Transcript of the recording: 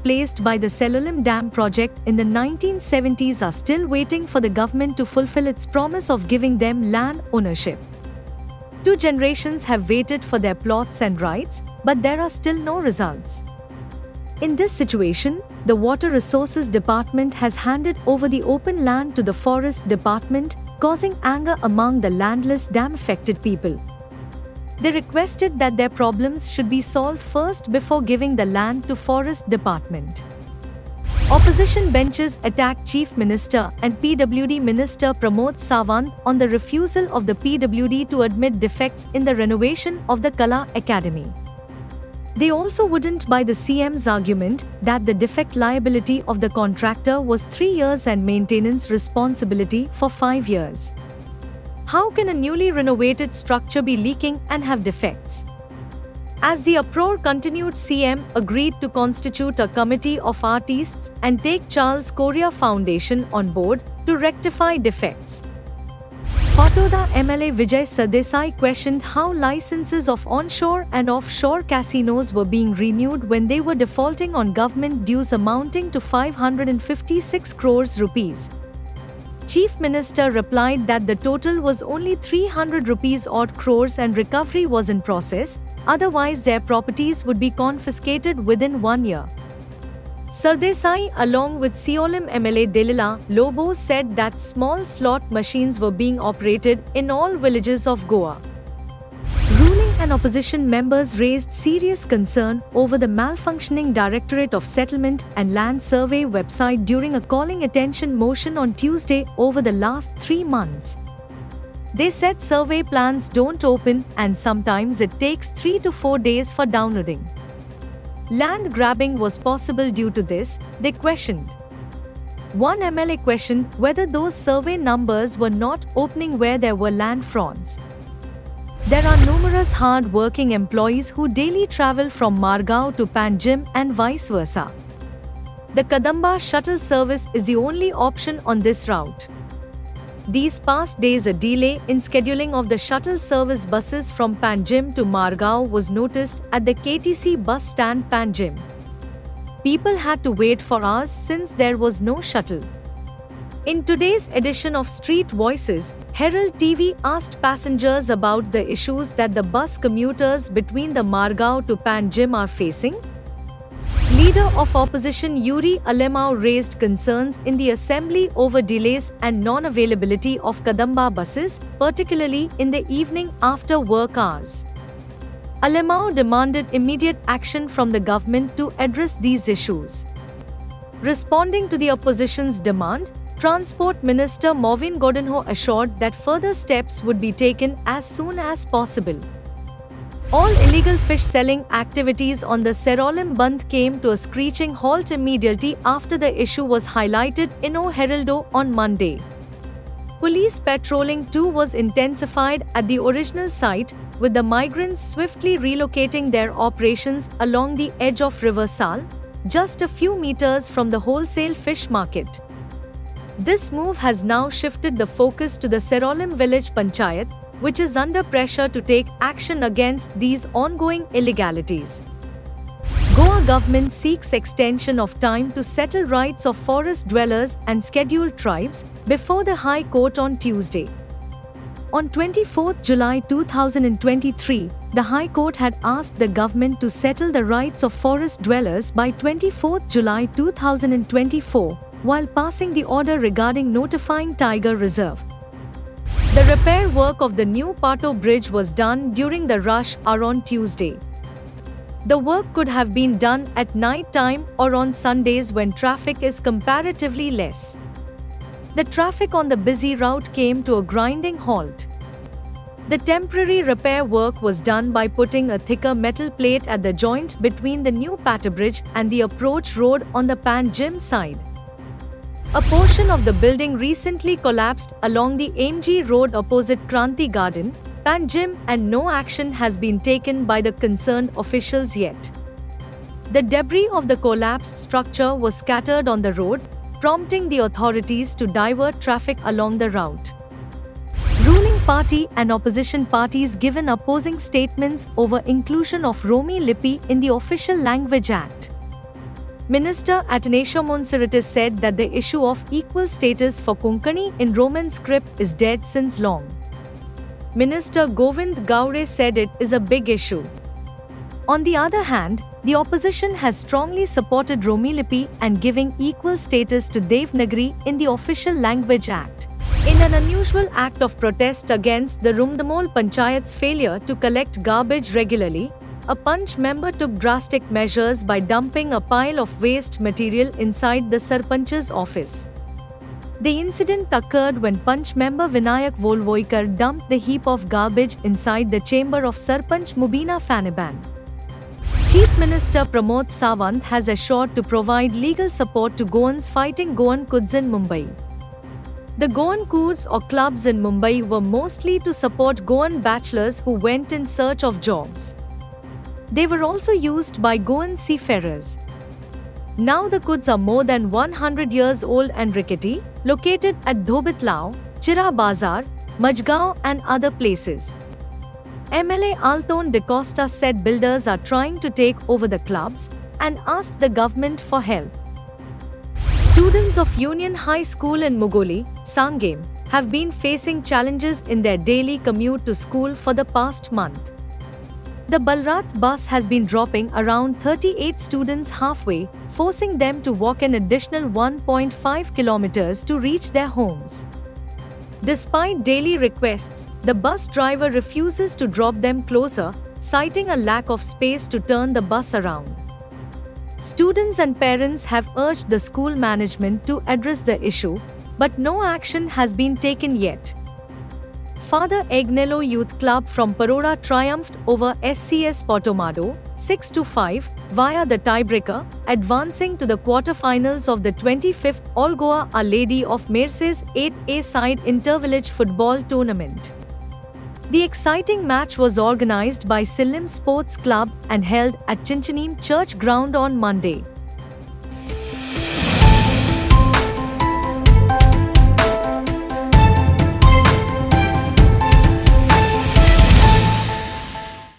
placed by the Selolim Dam project in the 1970s are still waiting for the government to fulfill its promise of giving them land ownership. 2 generations have waited for their plots and rights, but there are still no results. In this situation, the Water Resources Department has handed over the open land to the Forest Department, causing anger among the landless dam-affected people. They requested that their problems should be solved first before giving the land to Forest Department. Opposition benches attacked Chief Minister and PWD Minister Pramod Sawant on the refusal of the PWD to admit defects in the renovation of the Kala Academy. They also wouldn't buy the CM's argument that the defect liability of the contractor was 3 years and maintenance responsibility for 5 years. How can a newly renovated structure be leaking and have defects? As the uproar continued, CM agreed to constitute a committee of artists and take Charles Korea Foundation on board to rectify defects. Patoda MLA Vijay Sardesai questioned how licenses of onshore and offshore casinos were being renewed when they were defaulting on government dues amounting to 556 crores rupees. Chief Minister replied that the total was only 300 rupees odd crores and recovery was in process, otherwise their properties would be confiscated within 1 year. Sardesai, along with Seolim MLA Delila Lobo, said that small slot machines were being operated in all villages of Goa. Ruling and opposition members raised serious concern over the malfunctioning Directorate of Settlement and Land Survey website during a calling attention motion on Tuesday over the last 3 months. They said survey plans don't open and sometimes it takes 3 to 4 days for downloading. Land grabbing was possible due to this, they questioned. One MLA questioned whether those survey numbers were not opening where there were land frauds. There are numerous hard-working employees who daily travel from Margao to Panjim and vice versa. The Kadamba shuttle service is the only option on this route. These past days, a delay in scheduling of the shuttle service buses from Panjim to Margao was noticed at the KTC bus stand Panjim. People had to wait for hours since there was no shuttle. In today's edition of Street Voices, Herald TV asked passengers about the issues that the bus commuters between the Margao to Panjim are facing. Leader of opposition Yuri Alemao raised concerns in the assembly over delays and non-availability of Kadamba buses, particularly in the evening after work hours. Alemao demanded immediate action from the government to address these issues. Responding to the opposition's demand, Transport Minister Movin Godinho assured that further steps would be taken as soon as possible. All illegal fish selling activities on the Serolim Bandh came to a screeching halt immediately after the issue was highlighted in O Heraldo on Monday. Police patrolling too was intensified at the original site, with the migrants swiftly relocating their operations along the edge of River Sal, just a few meters from the wholesale fish market. This move has now shifted the focus to the Serolim village panchayat, which is under pressure to take action against these ongoing illegalities. Goa government seeks extension of time to settle rights of forest dwellers and scheduled tribes before the High Court on Tuesday. On 24 July 2023, the High Court had asked the government to settle the rights of forest dwellers by 24 July 2024, while passing the order regarding notifying Tiger Reserve. The repair work of the new Pato Bridge was done during the rush hour on Tuesday. The work could have been done at night time or on Sundays when traffic is comparatively less. The traffic on the busy route came to a grinding halt. The temporary repair work was done by putting a thicker metal plate at the joint between the new Pato Bridge and the approach road on the Panjim side. A portion of the building recently collapsed along the AMG Road opposite Kranti Garden, Panjim, and no action has been taken by the concerned officials yet. The debris of the collapsed structure was scattered on the road, prompting the authorities to divert traffic along the route. Ruling party and opposition parties given opposing statements over inclusion of Romi Lipi in the Official Language Act. Minister Atanasio Monserratis said that the issue of equal status for Konkani in Roman script is dead since long. Minister Govind Gaure said it is a big issue. On the other hand, the opposition has strongly supported Romilipi and giving equal status to Devanagari in the Official Language Act. In an unusual act of protest against the Rumdamol Panchayat's failure to collect garbage regularly, a Panch member took drastic measures by dumping a pile of waste material inside the Sarpanch's office. The incident occurred when Panch member Vinayak Volvoikar dumped the heap of garbage inside the chamber of Sarpanch Mubina Faniban. Chief Minister Pramod Sawant has assured to provide legal support to Goans fighting Goan Kuds in Mumbai. The Goan Kuds or clubs in Mumbai were mostly to support Goan bachelors who went in search of jobs. They were also used by Goan seafarers. Now the Kuds are more than 100 years old and rickety, located at Dhobitlau, Chira Bazar, Majgaon and other places. MLA Alton de Costa said builders are trying to take over the clubs and asked the government for help. Students of Union High School in Mugoli, Sangem, have been facing challenges in their daily commute to school for the past month. The Balrat bus has been dropping around 38 students halfway, forcing them to walk an additional 1.5 kilometers to reach their homes. Despite daily requests, the bus driver refuses to drop them closer, citing a lack of space to turn the bus around. Students and parents have urged the school management to address the issue, but no action has been taken yet. Father Agnello Youth Club from Parora triumphed over SCS Portomado 6-5 via the tiebreaker, advancing to the quarter-finals of the 25th All Goa Our Lady of Mercies 8A side intervillage football tournament. The exciting match was organized by Silim Sports Club and held at Chinchaneem Church Ground on Monday.